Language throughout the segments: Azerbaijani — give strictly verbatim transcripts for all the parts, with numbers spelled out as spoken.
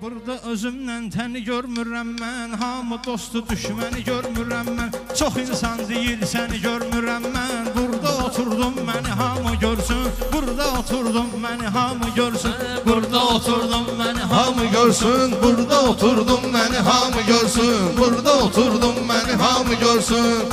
Burada özümdən təni görmürəm mən, hamı dostu düşməni görmürəm mən. Çox insan deyir səni görmürəm mən. Burada oturdum məni hamı görsün, burada oturdum məni hamı görsün, burada oturdum məni hamı görsün, burada oturdum məni hamı görsün, burada oturdum məni hamı görsün.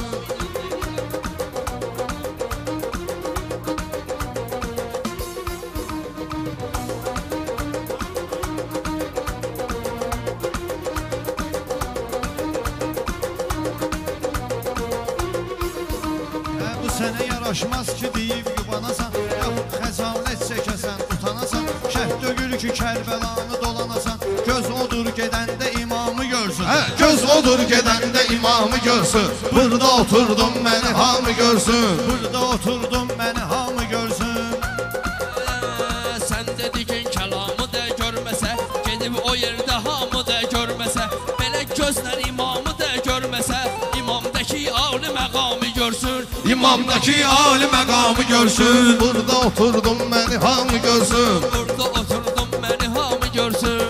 Sənə yaraşmaz ki deyib yubanasan, yaxud xəcanət çəkəsən, utanasan. Şəhd dögül ki Kərbəlanı dolanasan, göz odur gedəndə imamı görsün. Hə, göz odur gedəndə imamı görsün, burada oturdum məni hamı görsün, burada oturdum məni hamı görsün. Sən dedikin kəlamı da görməsə, gedib o yerdə hamı da görməsə, belə gözlər imamı da görməsə, imamdakı âli məqamı görsün, İmamdakı âli məqamı görsün, burada oturdum məni hamı görsün, burada oturdum məni hamı görsün.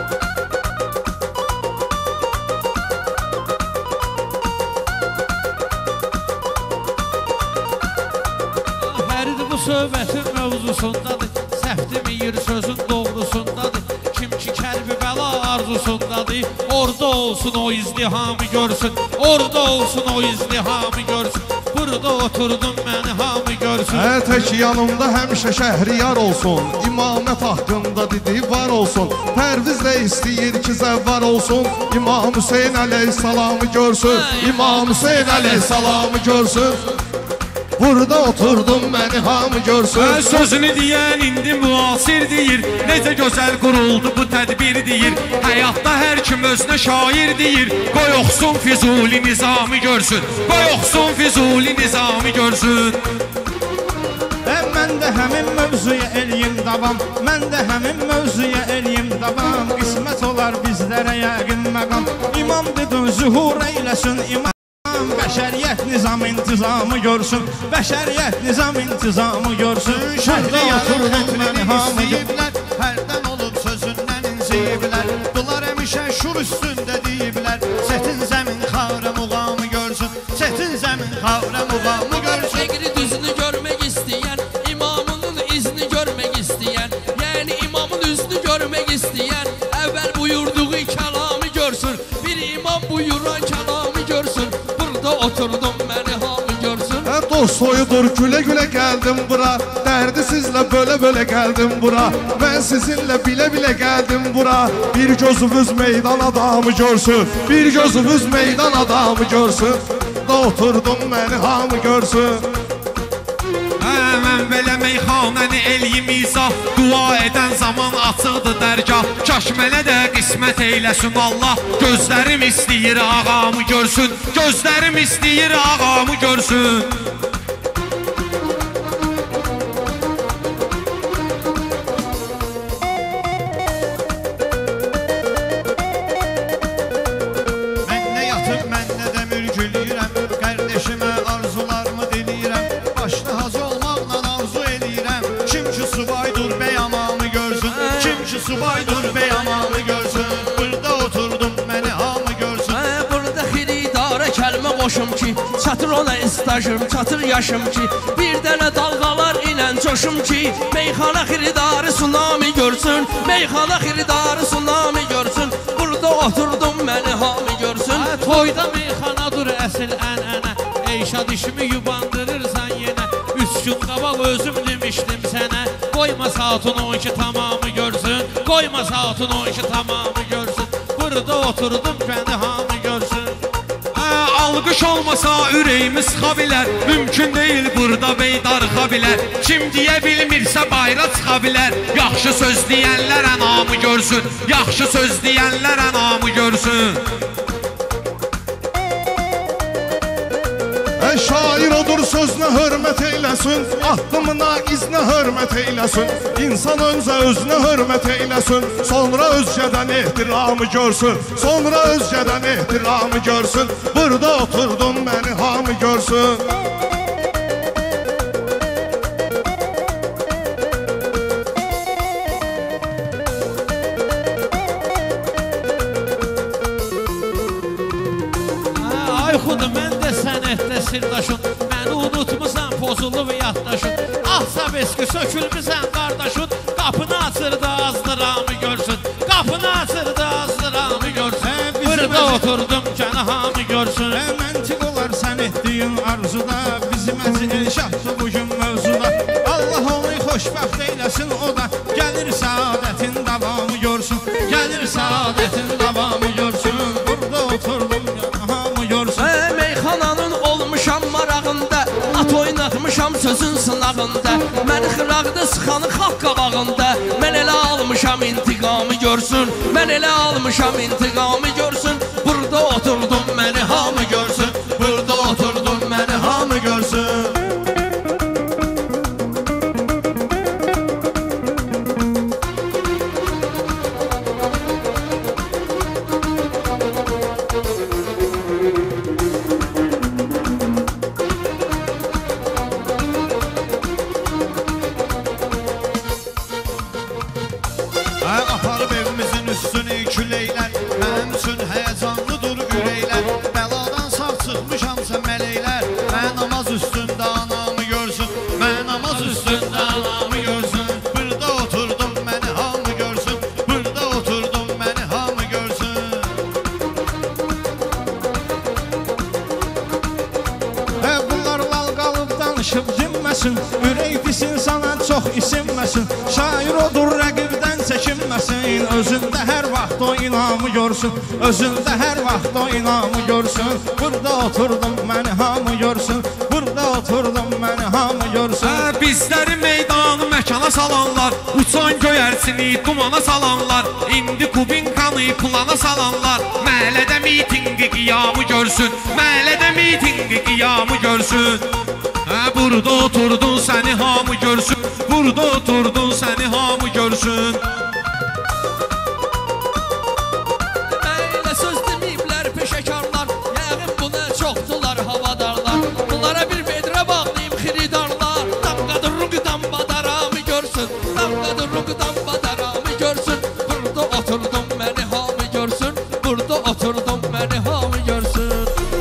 Fərid bu söhbətin mövzusundadır, səhv deməyir sözün doğrusundadır. Kim ki Kərbəla arzusundadır, orada olsun o izdihamı görsün, orada olsun o izdihamı görsün. Burada oturdum məni hamı görsün. Hə, tək yanımda həmişə şəhriyar olsun, İmamət haqqında dedi var olsun. Pərviz də istəyir ki zəvvar olsun, İmam Hüseyin əleyhissalamı görsün, İmam Hüseyin əleyhissalamı görsün. Burada oturdum məni hamı görsün. Sözünü deyən indi müasir deyir, necə gözəl quruldu bu tədbir deyir. Həyatda hər kim özünə şair deyir, qoy oxusun Füzuli nizamı görsün, qoy oxusun Füzuli nizamı görsün. Mən də həmin mövzuya eləyim davam, mən də həmin mövzuya eləyim davam. Qismət olar bizlərə yəqin məqam, İmam dedin zühur eyləsin imam. Bəşəriyyət nizam intizamı görsün, bəşəriyyət nizam intizamı görsün. Şəhriyarın hətrini istəyiblər, hərdən olub sözündən inciyiblər. Bunlar həmişə şur üstündə deyiblər, çətin zəmin xarə muğamı görsün, çətin zəmin xarə muğamı görsün. Əqri düzünü görmək istəyən, imamının izni görmək istəyən, yəni imamın üzünü görmək istəyən, əvvəl buyurduğu kəlamı görsün, bir imam buyuran kəlamı görsün. Oturdum məni hamı görsün. Hə, dost soyudur gülə gülə gəldim bura, dərdi sizlə bölə bölə gəldim bura. Mən sizinlə bilə bilə gəldim bura. Bir gözünüz meydan adamı görsün, bir gözünüz meydan adamı görsün. Da oturdum məni hamı görsün. Mən belə meyxanəni eləyim izah, dua edən zaman açıqdır dərgah. Kaş mənə də qismət eyləsin Allah, gözlərim istəyir ağamı görsün, gözlərim istəyir ağamı görsün. Mən nə yatıb, mən nə də mürgüləyirəm, qardeşimə arzularımı diləyirəm, başda hacı olmaqla arzu eləyirəm. Kim ki subaydır bey amamı görsün, kim ki subaydır bey amamı görsün, burada oturdum məni hamı görsün. Burada xiridara kəlmə qoşum ki, çatır ona istajım, çatır yaşım ki, bir dənə dalğalar ilə coşum ki, meyxana xiridarı tsunami görsün, meyxana xiridarı tsunami görsün. Burada oturdum məni hamı görsün. Toyda meyxanadır əsil ənənə, eyşad işimi yubandırırsan yenə. Üç gün qabaq özüm demişdim sənə, qoyma saatın on iki tamamı görsün, qoyma saatın on iki tamamı görsün. Burada oturdum məni hamı görsün. Alqış olmasa ürəyimi sıxa bilər, mümkün deyil burada beydarxa bilər. Kim deyə bilmirsə bayra çıxa bilər, yaxşı söz deyənlər ənamı görsün, yaxşı söz deyənlər ənamı görsün. Şair odur sözünə hörmət eyləsin, addımına iznə hörmət eyləsin. İnsan öncə özünə hörmət eyləsin, sonra özgədən ehtiramı görsün, sonra özgədən ehtiramı görsün. Burada oturdum məni hamı görsün. pozulub yaddaşın. Ah Sabeski sökülmüsən qardaşın, qapını açırdı azdıramı görsün. Qapını açırdı azdıramı görsün. Burada oturdum cənahamı görsün. Məntiq olar sən etdiyin arzuda, bizim əzil şahsı bugün mövzuda. Allah onu xoşbəxt eyləsin o da, gəlir saadətin davamı görsün. Gəlir saadətin davamı görsün. Burada oturdum cənahamı görsün. Ə, meyxananın olmuşam marağında, at oynatmışam sözün sınağında. Məni xıraqda sıxanı xalq qabağında, mən elə almışam intiqamı görsün. Mən elə almışam intiqamı görsün. Burada oturdum məni hamı görsün. Burada oturdum məni hamı görsün. Aparıb evimizin üstünü küleylər, mənim üçün həyəcanlıdır ürəklər. Bəladan sağ çıxmışamsa mələklər, mən namaz üstündə anamı görsün. Mən namaz üstündə anamı görsün. Burada oturdum məni hamı görsün. Burada oturdum məni hamı görsün. Hə, bunlar lal qalıb danışıb dinməsin, ürək disin sana çox isinməsin. Şair odur rəqibdən çəkinməsin, özündə hər vaxt o inamı görsün. Özündə hər vaxt o inamı görsün. Burada oturdum məni hamı görsün. Burada oturdum məni hamı görsün. Hə, bizləri meydanı məkana salanlar, uçan göyərçini dumana salanlar, indi Kubinkanı plana salanlar, məhəllədə mitinqi qiyamı görsün. Məhəllədə mitinqi qiyamı görsün. Hə, burada oturdun səni hamı görsün. Burada oturdun səni hamı görsün. Elə söz deməyiblər peşəkarlar, yəqin buna çoxdular havadarlar. Bunlara bir vedrə bağlayıb xiridarlar, damqadırruqdan badaramı görsün. Damqadırruqdan badaramı görsün. Burada oturdum məni hamı görsün. Burada oturdum məni hamı görsün.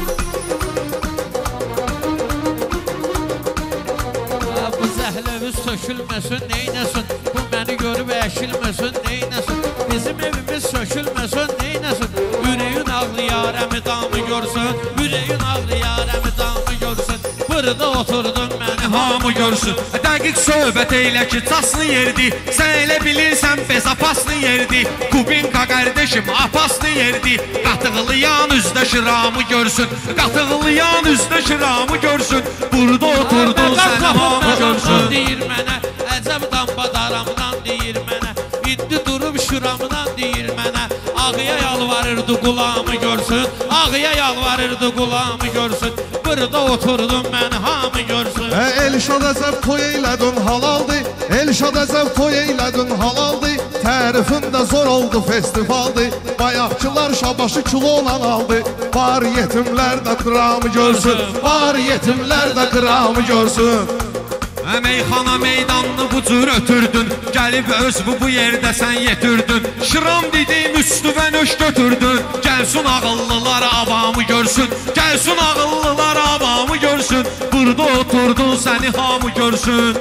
Bu zəhlövüz sökülməsin, neynəsin? Bu məni görüb əşilməsin, neynəsin? Bizim evimiz sökülməsin, neynəsin? Ürəyin ağlayar, əmidamı görsün. Ürəyin ağlayar, əmidamı görsün. Burada oturdun məni Hamı görsün. Dəqiq söhbət eylə ki, çaslı yerdi. Sən elə bilirsən bezapaslı yerdi. Kubinka qardeşim apaslı yerdi. Qatığlayan üzdə şiramı görsün. Qatığlayan üzdə şiramı görsün. Burada oturdun səni hamı görsün. deyir mənə, əcəb dambadaramdan deyir mənə. İndi durub şuramdan deyir mənə. Ağıya yalvarırdı qulamı görsün. Ağıya yalvarırdı qulamı görsün. Burada oturdum mən hamı görsün. Elşad əzəb toy eylədin halaldı. Elşad əzəb toy eylədin halaldı. Tərifində zor oldu festivaldı. Bayaqçılar şabaşı kilola aldı. Var yetimlər də qıramı görsün. Var yetimlər də qıramı görsün. Meyxana meydanını bu cür ötürdün. Gəlib öz bu bu yerdə sən yetirdin. Şıram dediyim üstüvə nöş götürdün. Gəlsin ağıllılar avamı görsün. Gəlsin ağıllılar avamı görsün. Burada oturdun səni hamı görsün.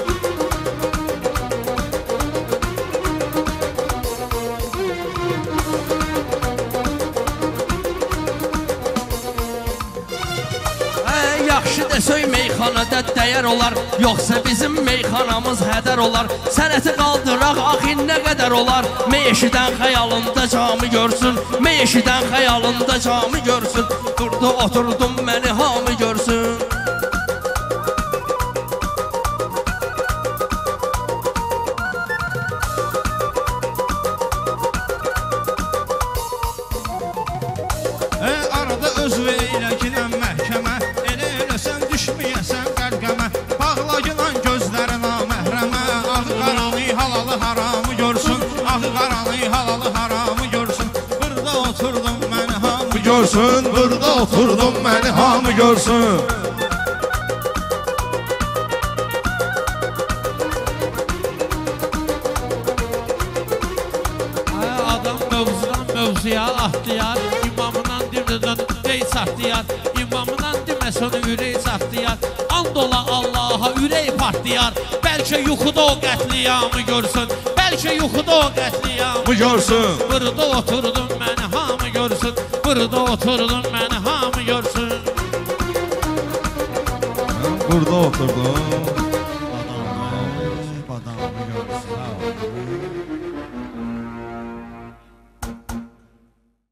Yaxşı desöy meyxanada dəyər olar, yoxsa bizim meyxanamız hədər olar. Sənəti qaldıraq axı nə qədər olar. Meşidən xəyalında camı görsün. Meşidən xəyalında camı görsün. Burada oturdum məni hamı görsün. Arada özv eylə ginən məhkəmə, elə eləsən düşməyəsən qərqəmə. Bağla ginan gözlərin aməhrəmə, ağı qaranı halalı haramı görsün. Ağı qaranı halalı haramı görsün. Burada oturdum məni hamı Görsün, burada oturdum məni hamı görsün. Adam mövzudan mövzuya atlayar, imamından dimdən dey saxlayar. İmamından demə sonra ürək çatlayar. And ola Allaha ürək partlayar. Bəlkə yuxuda o qətliyamı görsün. Bəlkə yuxuda o qətliyamı görsün. Burada oturdum məni hamı görsün. Burada oturdum məni hamı görsün. Burada oturdum.